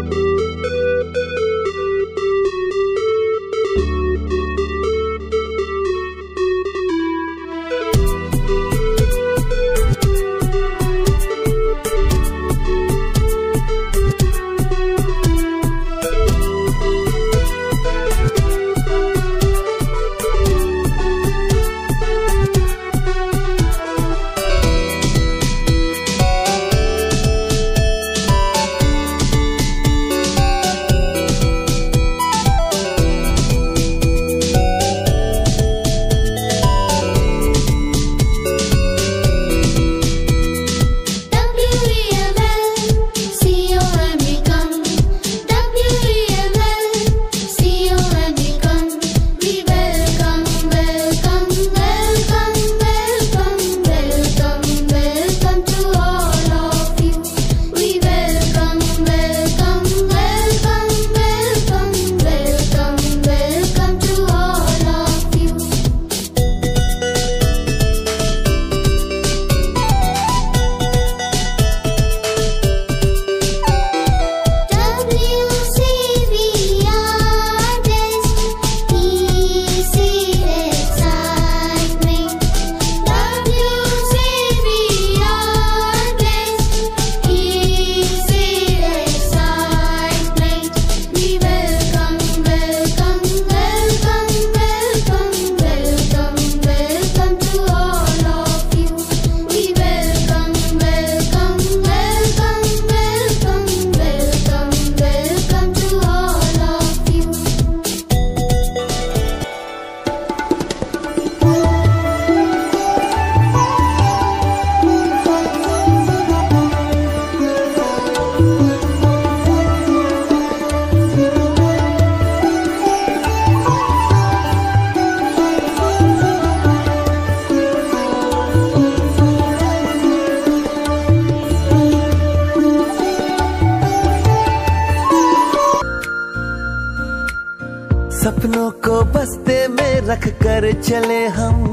सपनों को बस्ते में रख कर चले हम,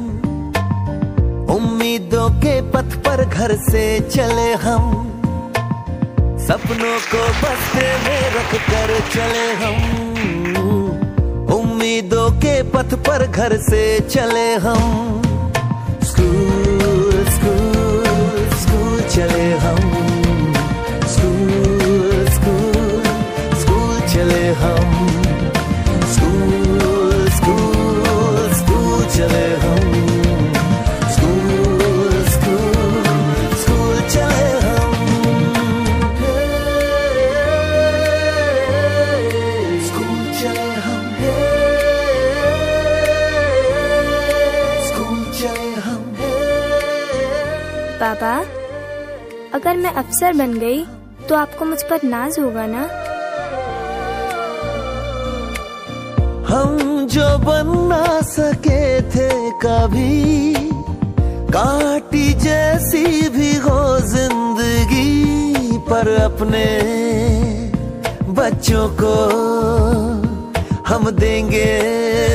उम्मीदों के पथ पर घर से चले हम। सपनों को बस्ते में रख कर चले हम, उम्मीदों के पथ पर घर से चले हम। स्कूल स्कूल स्कूल चले हम, स्कूल स्कूल स्कूल चले हम, स्कूल स्कूल स्कूल चले हम, स्कूल स्कूल स्कूल चले हम। स्कूल चले हम, स्कूल चले हम। पापा, अगर मैं अफसर बन गई तो आपको मुझ पर नाज होगा ना? हम जो बन ना सके थे कभी, कांटी जैसी भी हो जिंदगी, पर अपने बच्चों को हम देंगे